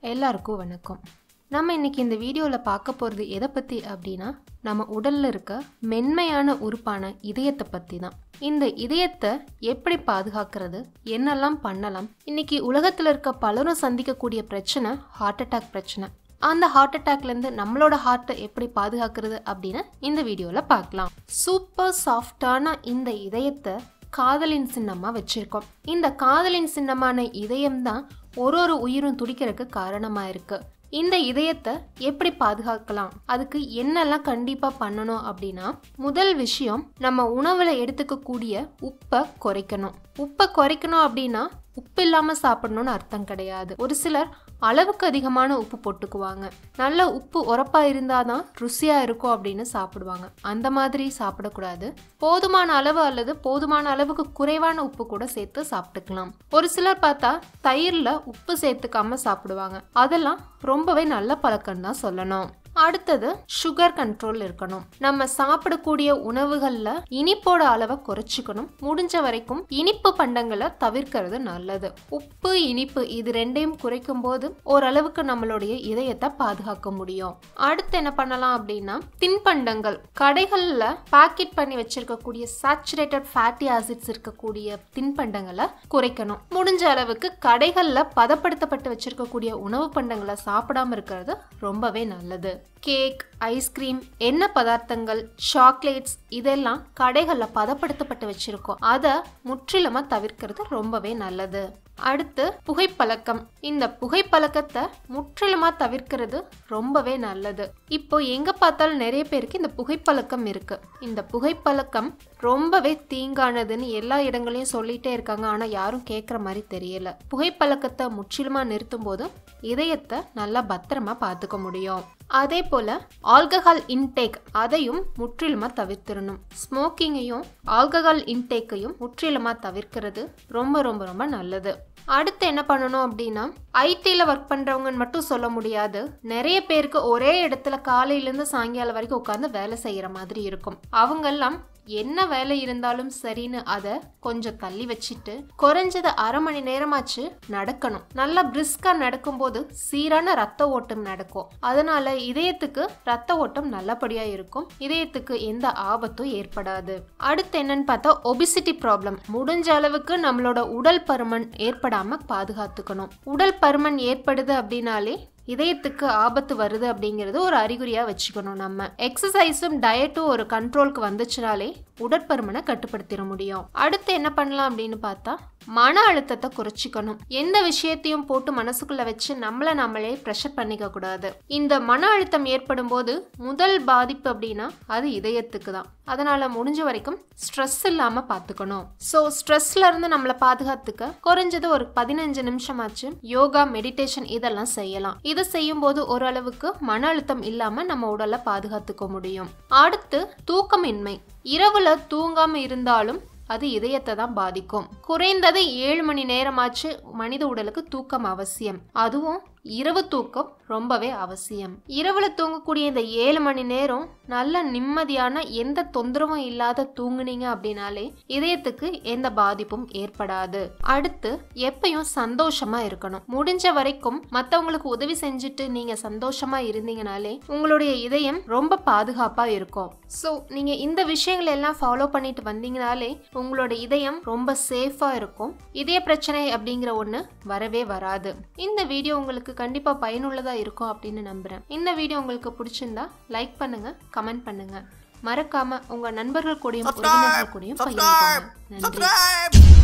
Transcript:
எல்லாருக்கும் வணக்கம். நம்ம இன்னைக்கு இந்த வீடியோவில் பார்க்க போகிறது எதை பற்றி அப்படின்னா, நம்ம உடலில் இருக்க மென்மையான உறுப்பான இதயத்தை பற்றி தான். இந்த இதயத்தை எப்படி பாதுகாக்கிறது, என்னெல்லாம் பண்ணலாம்? இன்னைக்கு உலகத்தில் இருக்க பலரும் சந்திக்கக்கூடிய பிரச்சனை ஹார்ட் அட்டாக் பிரச்சனை. அந்த ஹார்ட் அட்டாக்லேருந்து நம்மளோட ஹார்ட்டை எப்படி பாதுகாக்கிறது அப்படின்னு இந்த வீடியோவில் பார்க்கலாம். சூப்பர் சாஃப்டான இந்த இதயத்தை காதலின் சின்னமாக வச்சுருக்கோம். இந்த காதலின் சின்னமான இதயம்தான் ஒரு உயிரும் துடிக்கிறதுக்கு காரணமாக இருக்கு. இந்த இதயத்தை எப்படி பாதுகாக்கலாம், அதுக்கு என்னெல்லாம் கண்டிப்பாக பண்ணணும் அப்படின்னா, முதல் விஷயம் நம்ம உணவில் எடுத்துக்கக்கூடிய உப்பை குறைக்கணும். உப்பை குறைக்கணும் அப்படின்னா உப்பு இல்லாமல் சாப்பிடணும்னு அர்த்தம் கிடையாது. ஒரு சிலர் அளவுக்கு அதிகமான உப்பு போட்டுக்குவாங்க. நல்ல உப்பு உரப்பாக இருந்தால் தான் ருசியாக இருக்கும் அப்படின்னு சாப்பிடுவாங்க. அந்த மாதிரி சாப்பிடக்கூடாது. போதுமான அளவு அல்லது போதுமான அளவுக்கு குறைவான உப்பு கூட சேர்த்து சாப்பிட்டுக்கலாம். ஒரு சிலர் பார்த்தா தயிரில் உப்பு சேர்த்துக்காம சாப்பிடுவாங்க. அதெல்லாம் ரொம்பவே நல்ல பழக்கம் தான் சொல்லணும். அடுத்தது சுகர் கண்ட்ரோல் இருக்கணும். நம்ம சாப்பிடக்கூடிய உணவுகள்ல இனிப்போட அளவை குறைச்சிக்கணும். முடிஞ்ச வரைக்கும் இனிப்பு பண்டங்களை தவிர்க்கிறது நல்லது. உப்பு இனிப்பு இது ரெண்டையும் குறைக்கும் போது ஓரளவுக்கு நம்மளுடைய இதயத்தை பாதுகாக்க முடியும். அடுத்து என்ன பண்ணலாம் அப்படின்னா, தின்பண்டங்கள் கடைகள்ல பாக்கெட் பண்ணி வச்சிருக்கக்கூடிய சாச்சுரேட்டட் ஃபேட்டி ஆசிட்ஸ் இருக்கக்கூடிய தின்பண்டங்களை குறைக்கணும். முடிஞ்ச அளவுக்கு கடைகள்ல பதப்படுத்தப்பட்டு வச்சிருக்கக்கூடிய உணவு பண்டங்களை சாப்பிடாம இருக்கிறது ரொம்பவே நல்லது. கேக், ஐஸ்கிரீம், எண்ணெய் பதார்த்தங்கள், சாக்லேட்ஸ் இதெல்லாம் கடைகளில் பதப்படுத்தப்பட்டு வச்சிருக்கோம். அதை முற்றிலுமா தவிர்க்கிறது ரொம்பவே நல்லது. அடுத்து புகைப்பழக்கம். இந்த புகைப்பழக்கத்தை முற்றிலுமா தவிர்க்கிறது ரொம்பவே நல்லது. இப்போ எங்க பார்த்தாலும் நிறைய பேருக்கு இந்த புகைப்பழக்கம் இருக்கு. இந்த புகைப்பழக்கம் ரொம்பவே தீங்கானதுன்னு எல்லா இடங்களையும் சொல்லிட்டே இருக்காங்க. ஆனா யாரும் கேட்குற மாதிரி தெரியல. புகைப்பழக்கத்தை முற்றிலுமா நிறுத்தும் போது இதயத்தை நல்லா பத்திரமா பார்த்துக்க முடியும். அதே போல ஆல்கஹால் இன்டேக் அதையும் முற்றிலுமா தவிர்த்திடணும். ஸ்மோக்கிங்கையும் ஆல்கஹால் இன்டேக்கையும் முற்றிலுமா தவிர்க்கிறது ரொம்ப ரொம்ப ரொம்ப நல்லது. அடுத்து என்ன பண்ணணும் அப்படின்னா, ஐடியில் ஒர்க் பண்ணுறவங்கன்னு மட்டும் சொல்ல முடியாது. நிறைய பேருக்கு ஒரே இடத்துல காலையிலேருந்து சாயங்காலம் வரைக்கும் உட்காந்து வேலை செய்கிற மாதிரி இருக்கும். அவங்கெல்லாம் என்ன வேலை இருந்தாலும் சரின்னு அதை கொஞ்சம் தள்ளி வச்சுட்டு குறைஞ்சது அரை மணி நேரமாச்சு நடக்கணும். நல்லா பிரிஸ்கா நடக்கும்போது சீரான ரத்த ஓட்டம் நடக்கும். அதனால இதயத்துக்கு ரத்த ஓட்டம் நல்லபடியா இருக்கும். இதயத்துக்கு எந்த ஆபத்தும் ஏற்படாது. அடுத்து என்னன்னு பார்த்தா ஒபிசிட்டி ப்ராப்ளம். முடிஞ்ச அளவுக்கு நம்மளோட உடல் பருமன் ஏற்படாம பாதுகாத்துக்கணும். உடல் பருமன் ஏற்படுது அப்படின்னாலே இதயத்துக்கு ஆபத்து வருது அப்படிங்கிறது ஒரு அறிகுறியா வச்சுக்கணும். நம்ம எக்ஸசைஸும் டயட்டும் ஒரு கண்ட்ரோலுக்கு வந்துச்சுனாலே உடற்பருமனை கட்டுப்படுத்திட முடியும். அடுத்து என்ன பண்ணலாம் அப்படின்னு பார்த்தா, மன அழுத்தத்தை குறைச்சிக்கணும். எந்த விஷயத்தையும் போட்டு மனசுக்குள்ள வச்சு நம்மளே ப்ரெஷர் பண்ணிக்க கூடாது. இந்த மன அழுத்தம் ஏற்படும் போது முதல் பாதிப்பு அப்படின்னா அது இதயத்துக்கு தான். அதனால முடிஞ்ச வரைக்கும் ஸ்ட்ரெஸ் இல்லாம பாத்துக்கணும். ஸோ ஸ்ட்ரெஸ்ல இருந்து நம்மளை பாதுகாத்துக்க குறைஞ்சது ஒரு 15 நிமிஷமாச்சு யோகா, மெடிடேஷன் இதெல்லாம் செய்யலாம். இதை செய்யும் போது ஓரளவுக்கு மன அழுத்தம் இல்லாம நம்ம உடலை பாதுகாத்துக்க முடியும். அடுத்து தூக்கமின்மை. இரவுல தூங்காம இருந்தாலும் அது இதயத்தை தான் பாதிக்கும். குறைந்தது 7 மணி நேரமாச்சு மனித உடலுக்கு தூக்கம் அவசியம். அதுவும் இரவு தூக்கம் ரொம்பவே அவசியம். இரவுல தூங்கக்கூடிய இந்த 7 மணி நேரம் நல்ல நிம்மதியான எந்த தொந்தரவும் இல்லாத தூங்குனீங்க அப்படின்னாலே இதயத்துக்கு எந்த பாதிப்பும் ஏற்படாது. அடுத்து எப்பயும் சந்தோஷமா இருக்கணும். முடிஞ்ச வரைக்கும் மற்றவங்களுக்கு உதவி செஞ்சுட்டு நீங்க சந்தோஷமா இருந்தீங்கனாலே உங்களுடைய இதயம் ரொம்ப பாதுகாப்பா இருக்கும். ஸோ நீங்க இந்த விஷயங்கள் எல்லாம் ஃபாலோ பண்ணிட்டு வந்தீங்கனாலே உங்களோட இதயம் ரொம்ப சேஃபா இருக்கும். இதய பிரச்சனை அப்படிங்கிற ஒண்ணு வரவே வராது. இந்த வீடியோ உங்களுக்கு கண்டிப்பா பயனுள்ளதா இருக்கும் அப்படின்னு நம்புறேன். இந்த வீடியோ உங்களுக்கு பிடிச்சிருந்தா லைக் பண்ணுங்க, கமெண்ட் பண்ணுங்க. மறக்காம உங்க நண்பர்கள் கூடயும் உறவினர்கள் கூடயும் பகிர்ந்துக்கோங்க. நன்றி.